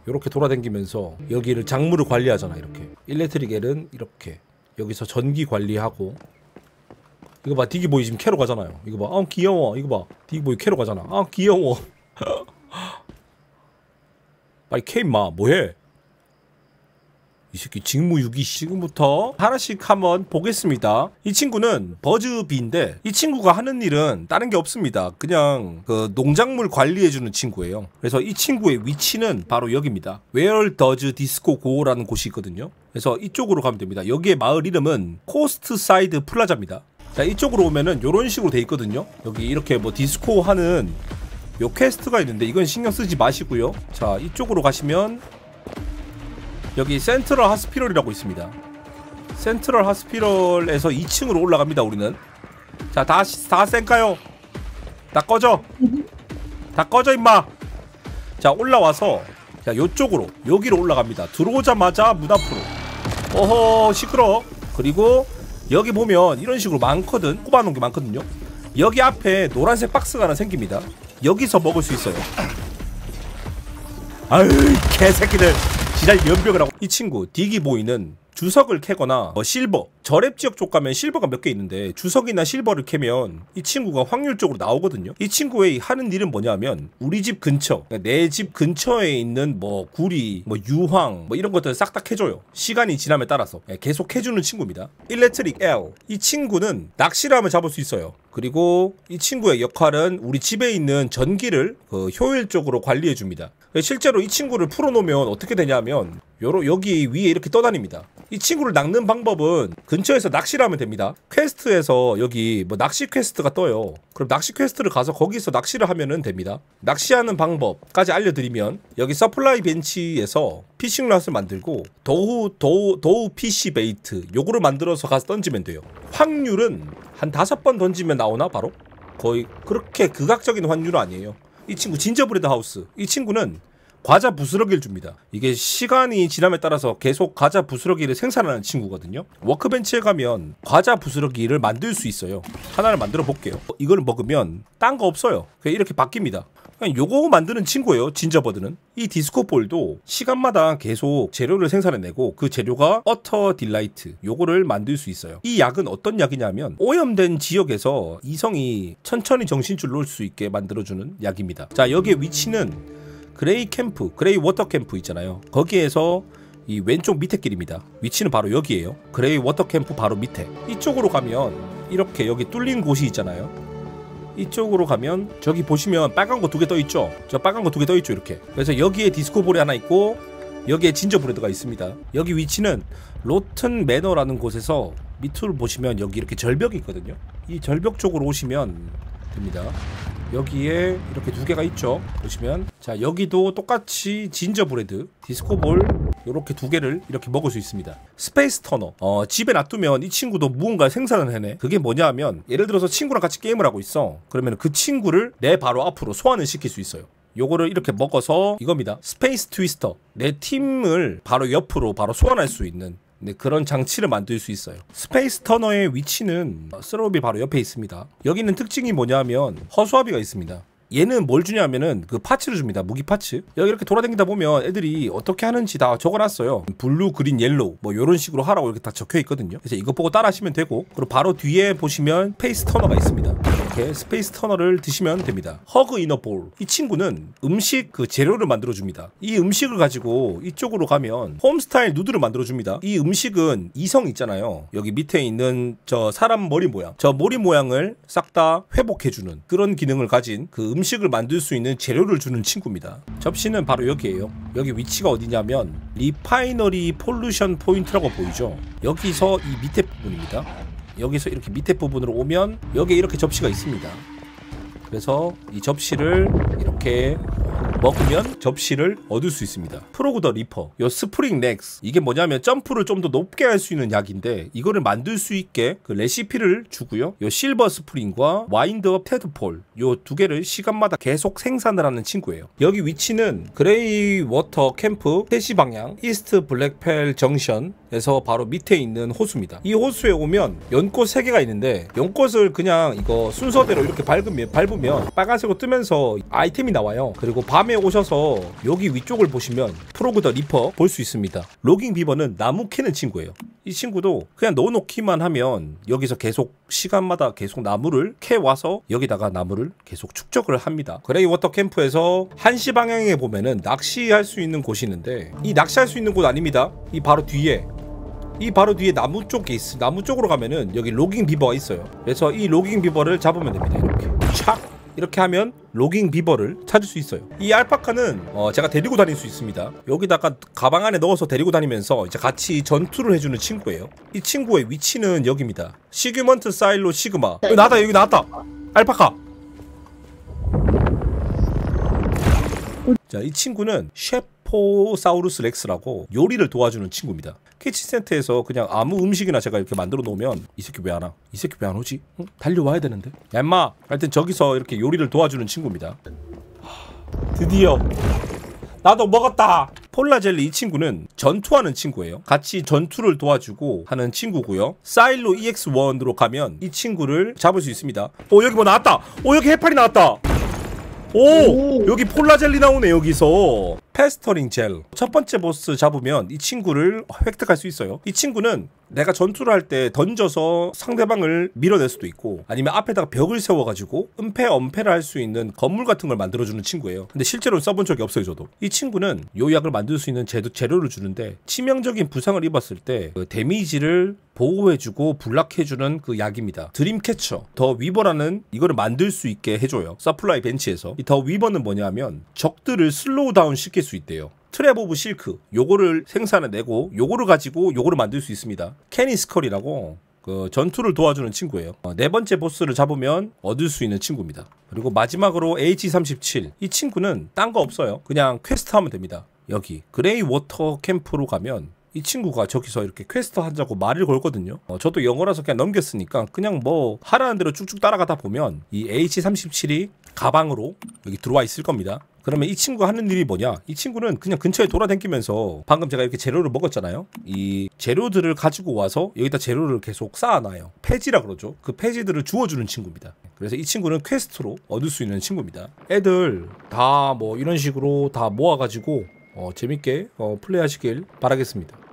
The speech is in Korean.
이렇게 돌아다니면서 여기를 작물을 관리하잖아. 이렇게 일렉트릭 L은 이렇게 여기서 전기 관리하고, 이거 봐, 디기보이 지금 캐러 가잖아요. 이거 봐, 아 귀여워. 이거 봐, 디기보이 캐러 가잖아. 아 귀여워. 빨리 캐 임마. 뭐해? 이 새끼 직무유기. 지금부터 하나씩 한번 보겠습니다. 이 친구는 버즈비인데, 이 친구가 하는 일은 다른 게 없습니다. 그냥 그 농작물 관리해주는 친구예요. 그래서 이 친구의 위치는 바로 여기입니다. Where does disco go라는 곳이 있거든요. 그래서 이쪽으로 가면 됩니다. 여기의 마을 이름은 코스트사이드 플라자입니다. 자, 이쪽으로 오면은 요런 식으로 돼 있거든요. 여기 이렇게 뭐 디스코 하는 요 퀘스트가 있는데 이건 신경 쓰지 마시고요. 자, 이쪽으로 가시면 여기 센트럴 하스피럴이라고 있습니다. 센트럴 하스피럴에서 2층으로 올라갑니다. 우리는. 자, 다 쌩까요? 다 꺼져. 다 꺼져 임마. 자, 올라와서 자, 요쪽으로 여기로 올라갑니다. 들어오자마자 문 앞으로. 어허 시끄러. 그리고 여기 보면 이런 식으로 많거든. 꼽아놓은 게 많거든요. 여기 앞에 노란색 박스가 하나 생깁니다. 여기서 먹을 수 있어요. 아유 개새끼들 지랄 연병을 하고. 이 친구 디기보이는 주석을 캐거나 실버, 저랩지역 쪽 가면 실버가 몇 개 있는데 주석이나 실버를 캐면 이 친구가 확률적으로 나오거든요. 이 친구의 하는 일은 뭐냐면 우리 집 근처, 내 집 근처에 있는 뭐 구리, 뭐 유황, 뭐 이런 것들 싹 다 캐줘요. 시간이 지남에 따라서 계속 캐주는 친구입니다. 일렉트릭 L, 이 친구는 낚시를 하면 잡을 수 있어요. 그리고 이 친구의 역할은 우리 집에 있는 전기를 효율적으로 관리해줍니다. 실제로 이 친구를 풀어놓으면 어떻게 되냐면 여기 위에 이렇게 떠다닙니다. 이 친구를 낚는 방법은 근처에서 낚시를 하면 됩니다. 퀘스트에서 여기 뭐 낚시 퀘스트가 떠요. 그럼 낚시 퀘스트를 가서 거기서 낚시를 하면은 됩니다. 낚시하는 방법까지 알려드리면 여기 서플라이 벤치에서 피싱 랏을 만들고 도우 PC 베이트 요거를 만들어서 가서 던지면 돼요. 확률은 한 5번 던지면 나오나 바로? 거의 그렇게 극악적인 확률은 아니에요. 이 친구 진저브레드 하우스, 이 친구는 과자 부스러기를 줍니다. 이게 시간이 지남에 따라서 계속 과자 부스러기를 생산하는 친구거든요. 워크벤치에 가면 과자 부스러기를 만들 수 있어요. 하나를 만들어 볼게요. 이걸 먹으면 딴 거 없어요. 그냥 이렇게 바뀝니다. 그냥 요거 만드는 친구예요. 진저버드는. 이 디스코볼도 시간마다 계속 재료를 생산해내고 그 재료가 어터 딜라이트 요거를 만들 수 있어요. 이 약은 어떤 약이냐면 오염된 지역에서 이성이 천천히 정신줄 놓을 수 있게 만들어주는 약입니다. 자, 여기의 위치는 그레이 캠프, 그레이 워터 캠프 있잖아요. 거기에서 이 왼쪽 밑에 길입니다. 위치는 바로 여기에요. 그레이 워터 캠프 바로 밑에. 이쪽으로 가면 이렇게 여기 뚫린 곳이 있잖아요. 이쪽으로 가면 저기 보시면 빨간 거 2개 떠 있죠. 저 빨간 거 2개 떠 있죠. 이렇게. 그래서 여기에 디스코볼이 하나 있고 여기에 진저브레드가 있습니다. 여기 위치는 로튼 매너라는 곳에서 밑으로 보시면 여기 이렇게 절벽이 있거든요. 이 절벽 쪽으로 오시면 됩니다. 여기에 이렇게 2개가 있죠. 보시면 자, 여기도 똑같이 진저브레드, 디스코볼 요렇게 2개를 이렇게 먹을 수 있습니다. 스페이스 터너, 집에 놔두면 이 친구도 무언가 생산을 해내. 그게 뭐냐 하면 예를 들어서 친구랑 같이 게임을 하고 있어. 그러면 그 친구를 내 바로 앞으로 소환을 시킬 수 있어요. 요거를 이렇게 먹어서 이겁니다. 스페이스 트위스터, 내 팀을 바로 옆으로 바로 소환할 수 있는 그런 장치를 만들 수 있어요. 스페이스 터너의 위치는 스로비 바로 옆에 있습니다. 여기는 특징이 뭐냐면 허수아비가 있습니다. 얘는 뭘 주냐면은 그 파츠를 줍니다. 무기 파츠. 여기 이렇게 돌아다니다 보면 애들이 어떻게 하는지 다 적어놨어요. 블루, 그린, 옐로우 뭐 요런 식으로 하라고 이렇게 다 적혀있거든요. 그래서 이거 보고 따라 하시면 되고, 그리고 바로 뒤에 보시면 스페이스 터너가 있습니다. 이렇게 스페이스 터너를 드시면 됩니다. 허그 이너볼, 이 친구는 음식 그 재료를 만들어줍니다. 이 음식을 가지고 이쪽으로 가면 홈스타일 누드를 만들어줍니다. 이 음식은 이성 있잖아요. 여기 밑에 있는 저 사람 머리 모양, 저 머리 모양을 싹 다 회복해주는 그런 기능을 가진 그 음식을 만들 수 있는 재료를 주는 친구입니다. 접시는 바로 여기에요. 여기 위치가 어디냐면 리파이너리 폴루션 포인트라고 보이죠. 여기서 이 밑에 부분입니다. 여기서 이렇게 밑에 부분으로 오면 여기에 이렇게 접시가 있습니다. 그래서 이 접시를 이렇게 먹으면 접시를 얻을 수 있습니다. 프로그 더 리퍼, 요 스프링 넥스, 이게 뭐냐면 점프를 좀 더 높게 할 수 있는 약인데 이거를 만들 수 있게 그 레시피를 주고요. 요 실버 스프링과 와인드업 테드폴, 요 2개를 시간마다 계속 생산을 하는 친구예요. 여기 위치는 그레이 워터 캠프 3시 방향 이스트 블랙펠 정션에서 바로 밑에 있는 호수입니다. 이 호수에 오면 연꽃 3개가 있는데 연꽃을 그냥 이거 순서대로 이렇게 밟으면 빨간색으로 뜨면서 아이템이 나와요. 그리고 밤에 밤에 오셔서 여기 위쪽을 보시면 프로그 더 리퍼 볼 수 있습니다. 로깅 비버는 나무 캐는 친구예요. 이 친구도 그냥 넣어놓기만 하면 여기서 계속 시간마다 계속 나무를 캐와서 여기다가 나무를 계속 축적을 합니다. 그레이 워터 캠프에서 1시 방향에 보면은 낚시할 수 있는 곳이 있는데, 이 낚시할 수 있는 곳 아닙니다. 이 바로 뒤에 나무 쪽에 나무 쪽으로 가면은 여기 로깅 비버가 있어요. 그래서 이 로깅 비버를 잡으면 됩니다. 이렇게 촥 이렇게 하면 로깅 비버를 찾을 수 있어요. 이 알파카는 제가 데리고 다닐 수 있습니다. 여기다가 가방 안에 넣어서 데리고 다니면서 이제 같이 전투를 해주는 친구예요. 이 친구의 위치는 여기입니다. 시그먼트 사일로 시그마. 여기 나왔다. 알파카. 자, 이 친구는 셰포사우루스 렉스라고 요리를 도와주는 친구입니다. 키친센터에서 그냥 아무 음식이나 제가 이렇게 만들어 놓으면 이 새끼 왜 안 와? 이 새끼 왜 안 오지? 응? 달려와야 되는데. 야 임마. 하여튼 저기서 이렇게 요리를 도와주는 친구입니다. 드디어 나도 먹었다. 폴라젤리 이 친구는 전투하는 친구예요. 같이 전투를 도와주고 하는 친구고요. 사일로 EX1으로 가면 이 친구를 잡을 수 있습니다. 여기 뭐 나왔다. 여기 해파리 나왔다. 여기 폴라젤리 나오네. 여기서 페스터링 젤. 첫 번째 보스 잡으면 이 친구를 획득할 수 있어요. 이 친구는 내가 전투를 할 때 던져서 상대방을 밀어낼 수도 있고, 아니면 앞에다가 벽을 세워가지고 은폐 할 수 있는 건물 같은 걸 만들어주는 친구예요. 근데 실제로는 써본 적이 없어요. 저도. 이 친구는 요 약을 만들 수 있는 재료를 주는데, 치명적인 부상을 입었을 때 그 데미지를 보호해주고 블락해주는 그 약입니다. 드림캐쳐 더 위버라는 이거를 만들 수 있게 해줘요. 서플라이 벤치에서. 이 더 위버는 뭐냐면 적들을 슬로우 다운 시킬 수 있대요. 트랩 오브 실크 요거를 생산해내고 요거를 가지고 요거를 만들 수 있습니다. 캐니스컬이라고 그 전투를 도와주는 친구예요. 네 번째 보스를 잡으면 얻을 수 있는 친구입니다. 그리고 마지막으로 H37. 이 친구는 딴 거 없어요. 그냥 퀘스트 하면 됩니다. 여기 그레이 워터 캠프로 가면 이 친구가 저기서 이렇게 퀘스트 하자고 말을 걸거든요. 저도 영어라서 그냥 넘겼으니까 그냥 뭐 하라는 대로 쭉쭉 따라가다 보면 이 H37이 가방으로 여기 들어와 있을 겁니다. 그러면 이 친구가 하는 일이 뭐냐? 이 친구는 그냥 근처에 돌아다니면서, 방금 제가 이렇게 재료를 먹었잖아요. 이 재료들을 가지고 와서 여기다 재료를 계속 쌓아놔요. 폐지라 그러죠. 그 폐지들을 주워주는 친구입니다. 그래서 이 친구는 퀘스트로 얻을 수 있는 친구입니다. 애들 다 뭐 이런 식으로 다 모아가지고 재밌게 플레이하시길 바라겠습니다.